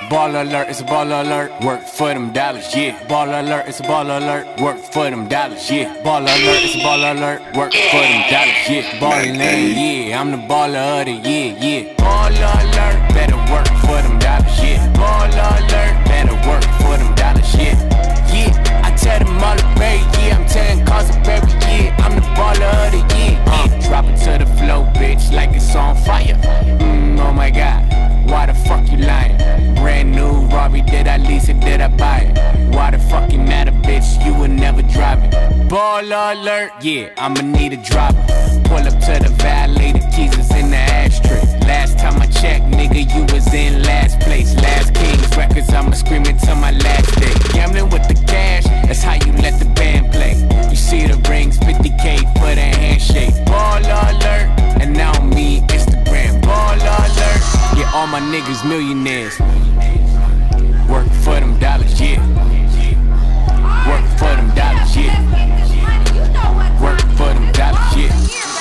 Ball alert, it's a ball alert. Work for them dollars, yeah. Ball alert, it's a ball alert. Work for them dollars, yeah. Ball alert, it's a ball alert. Work for them dollars, yeah. Ballin' yeah. I'm the baller of the year, yeah. Ball alert, better work for them dollars, yeah. Ball alert, better work for them dollars, yeah. Yeah, I tell them all to pay, yeah. I'm telling cars of every year. I'm the baller of the year, yeah. Drop it to the flow, bitch, like it's on fire. Oh my God, why the fuck you lying? Brand new Rari, did I lease it, did I buy it? Why the fuck you mad a bitch, you would never drive it? Ball alert, yeah, I'ma need a driver. Pull up to the valet, the keys is in the ashtray. Last time I checked, nigga, you was in last place. Last Kings records, I'ma scream it till my last day. Gambling with the cash, that's how you let the band play. You see the rings, 50K for the handshake. Ball alert, and now me, Instagram. Ball alert, yeah, all my niggas millionaires. Work for them dollars, yeah. Work for them dollars, yeah. Work for them dollars, yeah.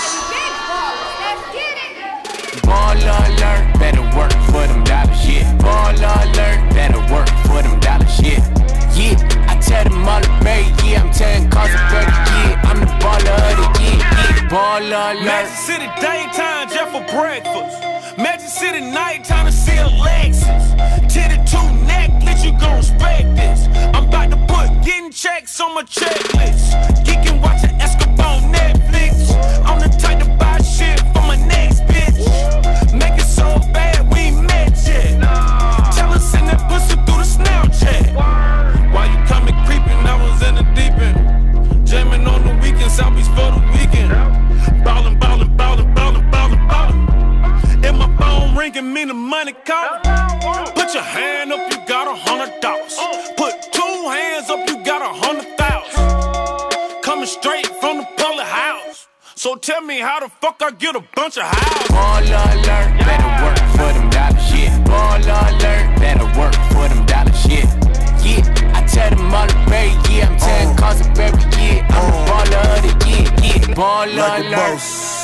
Ball alert, better work for them dollars, yeah. Ball alert, better work for them dollars, yeah. Yeah, I tell them all to pay, yeah. I'm telling cars of every year. I'm the baller of the year, yeah. Ball alert. Magic City daytime just for breakfast. Magic City nighttime to see a Lexus. Titty 2 necklace, you gon' respect this. I'm about to put getting checks on my checklist. Geeking watching Escobar on Netflix. I'm the type to buy shit for my next bitch. Make it so bad we ain't met yet. Tell her send that pussy through the Snapchat. While you coming creeping, I was in the deep end. Jamming on the weekend, South Beach for the weekend. Ballin', ballin', ballin', ballin', ballin', ballin'. And my phone ringing, mean the money calling. Put your hand up, you got $100. Put 2 hands up, you got 100,000. Coming straight from the public house. So tell me how the fuck I get a bunch of houses. Ball alert, better work for them dollars, yeah. Ball alert, better work for them dollars, yeah. Yeah, I tell them all to pay, yeah. I'm telling cars of every year. I'm the baller of the year, yeah. Ball like alert.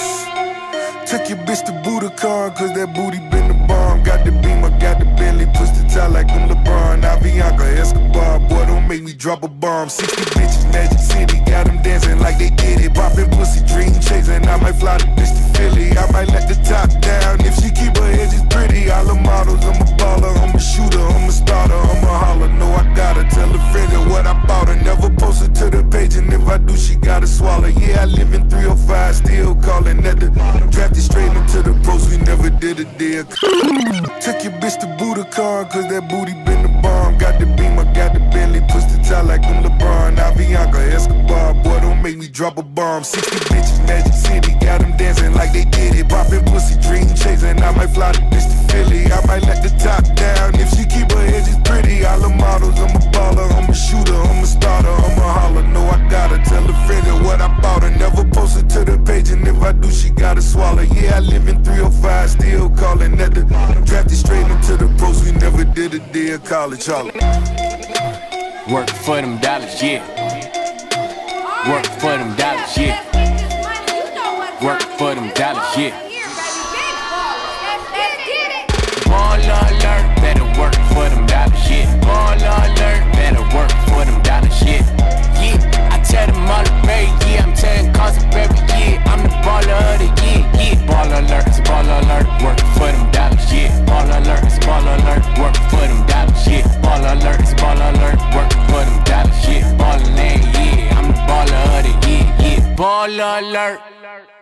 Took your bitch to Budokan, cause that booty been the bomb. Got the Beamer, got the Bentley, push the tie like I'm LeBron. Avianca, Escobar, boy, don't make me drop a bomb. 60 bitches, Magic City, got them dancing like they did it. Poppin' pussy, dream chasing, I might fly the bitch to Philly. I might let the top down, if she keep her edges pretty. All the models, I'm a baller, I'm a shooter, I'm a starter, I'm a holler. No, I gotta tell a friend of what I bought her. Never post her to the page, and if I do, she gotta swallow. Yeah, I live in 305, still calling at the drafted straight into the pros, we never did a deal. Took your bitch to Budokan, cause that booty been the bomb. Got the Beamer, got the Bentley, push the tie like I'm LeBron. Avianca, Escobar, boy, don't make me drop a bomb. 60 bitches, Magic City, got them dancing like they did it. Poppin' pussy, dream chasing, I might fly the bitch to Philly. I might let the top down, if she keep her edges pretty. All the models, I'm a baller, I'm a shooter, I'm a starter, I'm a holler. No, I gotta tell a friend of what I bought her. Never post her to the page, and if I do, she gotta swallow. Yeah, I live in 305, still calling at the drafted straight into the pros, we never did a deal. College holler. Work for them dollars, yeah. Work for them dollars, yeah. Work for them dollars, yeah. Ball alert, better work for them dollars, yeah. Ball alert, better work for them dollars, yeah. Yeah, I tell them all to pay, yeah. I'm telling cars of every year. I'm the baller of the year, yeah. Ball alert, it's a ball alert. Work for them dollars, yeah. Ball alert, it's a ball alert. Work for them dollars, yeah. Ball alert, it's a ball alert. Work for them dollars, yeah. Ballin' yeah. I'm the baller of the year, yeah. Ball alert.